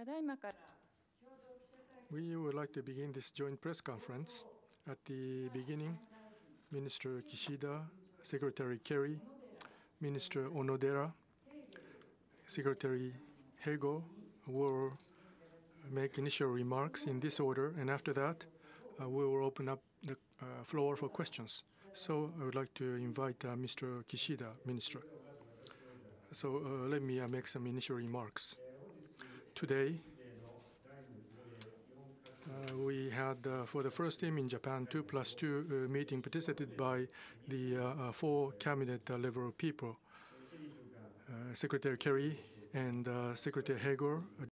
We would like to begin this joint press conference. At the beginning, Minister Kishida, Secretary Kerry, Minister Onodera, Secretary Hagel will make initial remarks in this order, and after that, we will open up the floor for questions. So I would like to invite Mr. Kishida, Minister. So let me make some initial remarks. Today, we had, for the first time in Japan, 2+2 meeting participated by the 4 cabinet level people, Secretary Kerry and Secretary Hagel